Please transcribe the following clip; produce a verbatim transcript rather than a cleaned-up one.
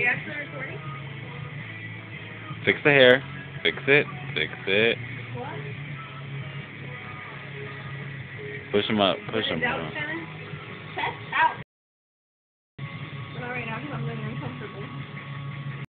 you actually recording? Fix the hair. Fix it. Fix it. What? Push him up. Push him Is out, up. Shannon? Chest out. But not right now because I'm really uncomfortable.